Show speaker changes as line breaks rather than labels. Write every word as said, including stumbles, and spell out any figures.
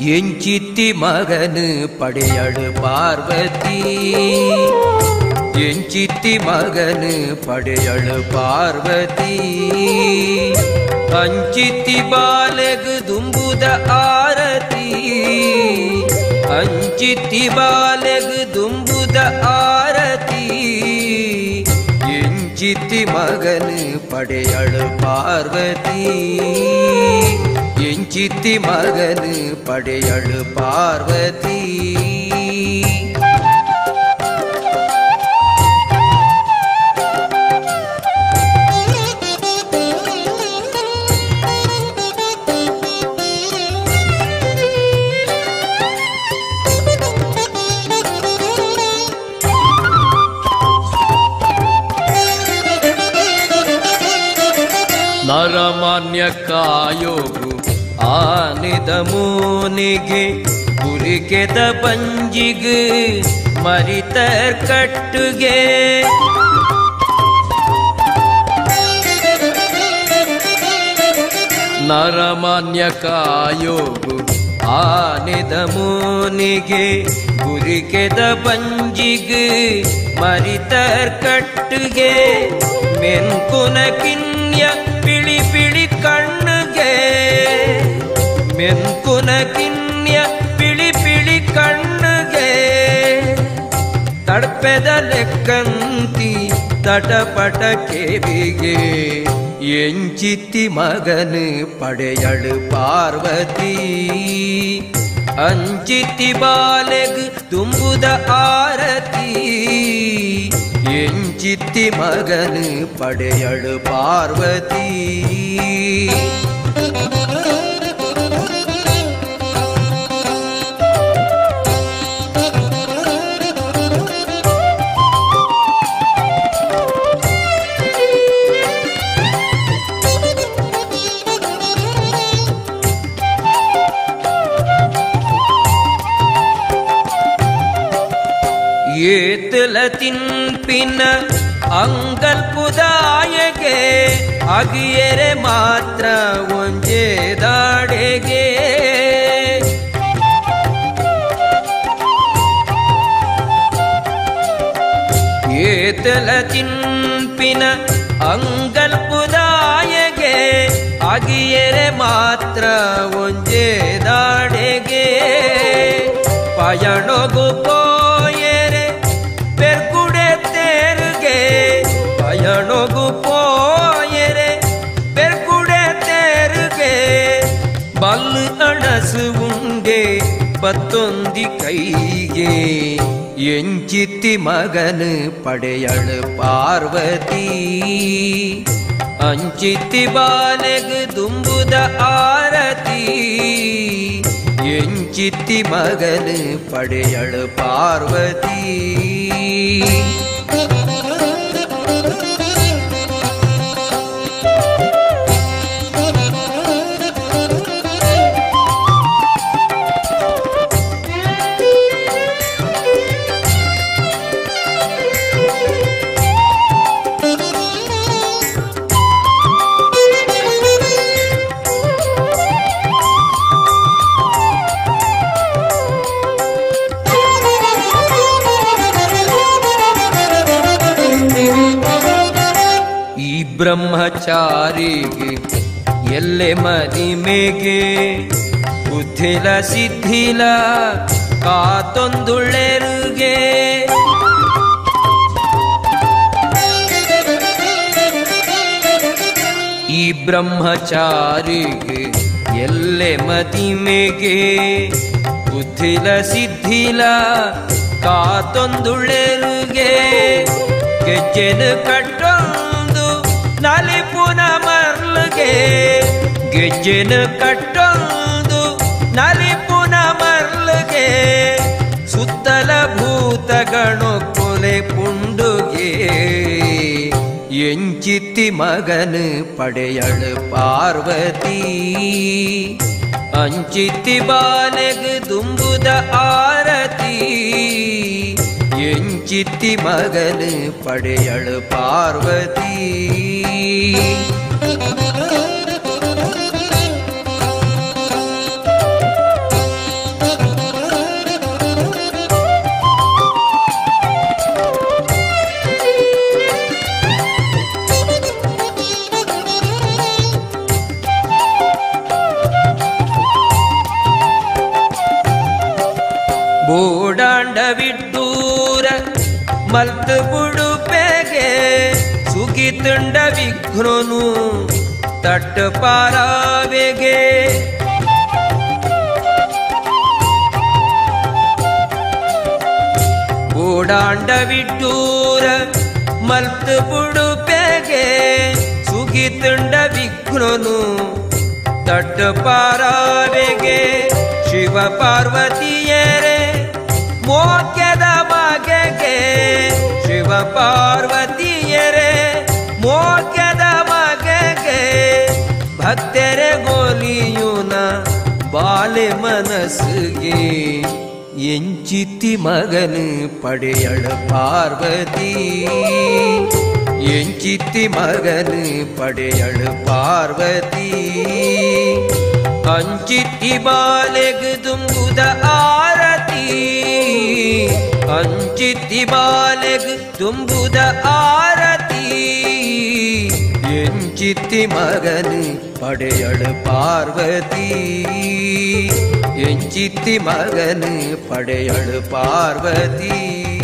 ಎಂಚಿತ್ತಿ ಮಗನು ಪಡೆಯಳು ಪಾರ್ವತಿ ಎಂಚಿತ್ತಿ ಮಗನು ಪಡೆಯಳು ಪಾರ್ವತಿ ಅಂಚಿತ್ತಿ ಬಾಲೆಗು ದುಂಬುದ ಆರತಿ ಅಂಚಿತ್ತಿ ಬಾಲೆಗು ದುಂಬುದ ಆರತಿ ಎಂಚಿತ್ತಿ ಮಗನು ಪಡೆಯಳು ಪಾರ್ವತಿ ಎಂಚಿತ್ತಿ ಮಗನು ಪಡೆಯಳು ಪಾರ್ವತಿ ನರಮಾನ್ಯ ಕಾಯೋಗು ಆನಿದ ಮೂನಿಗೆ ಕುರಿಕೆದ ಬಂಜಿಗೆ ಮರಿತರ್ ಕಟ್ಟುಗೆ ನರಮಾನ್ಯ ಕಾಯೋಗು ಆನಿದ ಮೂನಿಗೆ ಕುರಿಕೆದ ಬಂಜಿಗೆ ಮರಿತರ್ ಕಟ್ಟುಗೆ ಮೆನ್ಕುನ ಕಿನ್ಯ ಪಿಳಿ ಪಿಳಿ ಕಣ್ಣುಗೆ ಮೆನ್ಕುನ ಕಿನ್ಯ ಪಿಳಿ ಪಿಳಿ ಕಣ್ಣುಗೆ ತಡ್ಪೆದ ಲೆಕ್ಕಂತಿ ತಟಪಟ ಕೇವಿಗೆ ಎಂಚಿತ್ತಿ ಮಗನು ಪಡೆಯಳು ಪಾರ್ವತಿ ಅಂಚಿತ್ತಿ ಬಾಲೆಗು ತುಂಬುದ ಆರತಿ ಎಂಚಿತ್ತಿ ಮಗನು ಪಡೆಯಳು ಪಾರ್ವತಿ ಏತಲ ತಿನ್ಪಿನ ಅಂಗಲ್ಪುದಾಯಗೆ ಅಗಿಯರೆ ಮಾತ್ರ ಒಂಜೇ ದಾಡೆಗೆ ಏತಲ ತಿನ್ಪಿನ ಅಂಗಲ್ಪುದಾಯಗೆ ಅಗಿಯರೆ ಮಾತ್ರ ಒಂಜೇ ದಾಡೆಗೆ ಪಯಣೊಗು ಪೋಯರೆ ಪೆರ್ಗುಡೆ ತೇರುಗೆ ಪಯಣೊಗು ಪೋಯರೆ ಪೆರ್ಗುಡೆ ತೇರುಗೆ ಬಲ್ಲು ಅಣಸು ಉಂಡೆ ಪತ್ತೊಂದಿ ಕೈಗೆ ಎಂಚಿತ್ತಿ ಮಗನು ಪಡೆಯಳು ಪಾರ್ವತಿ ಅಂಚಿತ್ತಿ ಬಾಲೆಗು ದುಂಬುದ ಆರತಿ ಎಂಚಿತ್ತಿ ಮಗನು ಪಡೆಯಳು ಪಾರ್ವತಿ ಬ್ರಹ್ಮಚಾರಿಗೆ ಎಲ್ಲೆ ಮದಿಮೆಗೆ ಬುದ್ಧಿಲ ಸಿದ್ಧಿಲ ಕಾತೊಂದುಳೆರುಗೆ ಈ ಬ್ರಹ್ಮಚಾರಿಗೆ ಎಲ್ಲೆ ಮದಿಮೆಗೆ ಬುದ್ಧಿಲ ಸಿದ್ಧಿಲ ಕಾತೊಂದುಳೆರುಗೆ ಗೆಜ್ಜೆನ ಕಟ್ಟೊ ನಲಿಪುನ ಮರ್ಲುಗೆ ಗೆಜ್ಜೆನ ಕಟ್ಟೊಂದು ನಲಿಪುನ ಮರ್ಲುಗೆ ಸುತ್ತಲ ಭೂತಗಣು ಕೊಲೆ ಪುಂಡುಗೆ ಎಂಚಿತ್ತಿ ಮಗನು ಪಡೆಯಳು ಪಾರ್ವತಿ ಅಂಚಿತ್ತಿ ಬಾಲೆಗು ದುಂಬುದ ಆರತಿ ಎಂಚಿತ್ತಿ ಮಗನು ಪಡೆಯಳು ಪಾರ್ವತಿ ಮಲ್ತು ಬುಡುಪೆಗೆ ಸುಗಿತುಂಡ ವಿಘ್ನನು ತಟ್ಟು ಪಾರಾವೆಗೆ ಓಡಾಂಡ ವಿಟ್ಟೂರ ಮಲ್ತು ಬುಡುಪೆಗೆ ಸುಗಿತುಂಡ ವಿಘ್ನನು ತಟ್ಟು ಪಾರಾವೆಗೆ ಶಿವ ಪಾರ್ವತಿಯರೇ ಮೋಕ್ಯದ ಬಗೆಗೆ ಶಿವ ಪಾರ್ವತಿಯರೇ ಮೋಕ್ಯದ ಬಗೆಗೆ ಭಕ್ತರೆ ಗೋಲಿಯುನ ಬಾಲೆ ಮನಸ್ಸಿಗೆ ಎಂಚಿತ್ತಿ ಮಗನು ಪಡೆಯಳ ಪಾರ್ವತಿ ಎಂಚಿತ್ತಿ ಮಗನು ಪಡೆಯಳ ಪಾರ್ವತಿ ಅಂಚಿತ್ತಿ ಬಾಲೆಗ್ ತುಂಬುದ ಆರತಿ ಅಂಚಿತ್ತಿ ಬಾಲೆಗ್ ತುಂಬುದ ಆರತಿ ಎಂಚಿತ್ತಿ ಮಗನು ಪಡೆಯಳ ಪಾರ್ವತಿ ಎಂಚಿತ್ತಿ ಮಗನು ಪಡೆಯಳ ಪಾರ್ವತಿ